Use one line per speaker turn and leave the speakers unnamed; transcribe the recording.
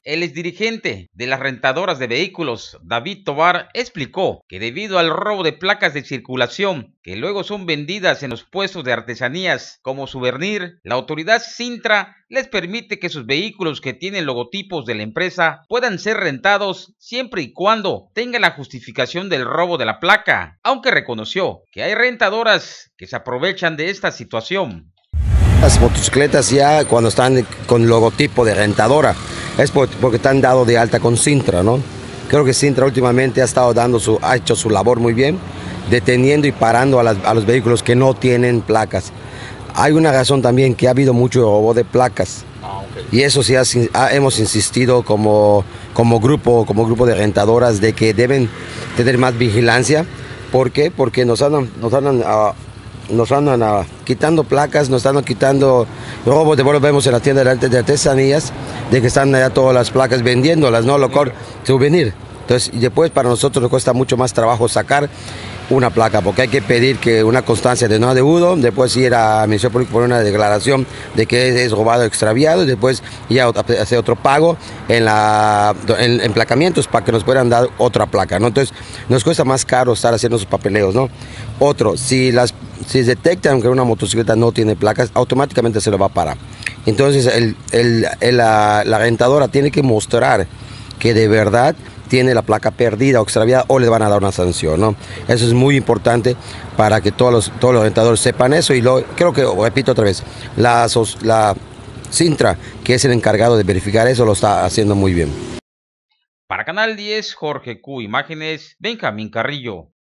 El exdirigente de las rentadoras de vehículos, David Tovar, explicó que debido al robo de placas de circulación, que luego son vendidas en los puestos de artesanías como souvenir, la autoridad Cintra les permite que sus vehículos que tienen logotipos de la empresa puedan ser rentados siempre y cuando tengan la justificación del robo de la placa, aunque reconoció que hay rentadoras que se aprovechan de esta situación.
Las motocicletas ya cuando están con logotipo de rentadora es porque están dado de alta con Cintra, ¿no? Creo que Cintra últimamente ha hecho su labor muy bien, deteniendo y parando a los vehículos que no tienen placas. Hay una razón también que ha habido mucho robo de placas. Y eso sí hemos insistido como grupo de rentadoras de que deben tener más vigilancia. ¿Por qué? Porque nos andan quitando placas, nos andan quitando robos. De vuelta vemos en la tienda de artesanías de que están allá todas las placas vendiéndolas, ¿no? Souvenir. Entonces, y después para nosotros nos cuesta mucho más trabajo sacar una placa, porque hay que pedir que una constancia de no adeudo, después ir a Ministerio Público por una declaración de que es robado o extraviado, y después ya hacer otro pago en emplacamientos para que nos puedan dar otra placa, ¿no? Entonces nos cuesta más caro estar haciendo esos papeleos, ¿no? Otro, si detectan que una motocicleta no tiene placas, automáticamente se lo va a parar. Entonces la rentadora tiene que mostrar que de verdad tiene la placa perdida o extraviada o le van a dar una sanción, ¿no? Eso es muy importante para que todos los rentadores sepan eso, y creo que, repito otra vez, la Cintra, que es el encargado de verificar eso, lo está haciendo muy bien.
Para Canal 10, Jorge Q. Imágenes, Benjamín Carrillo.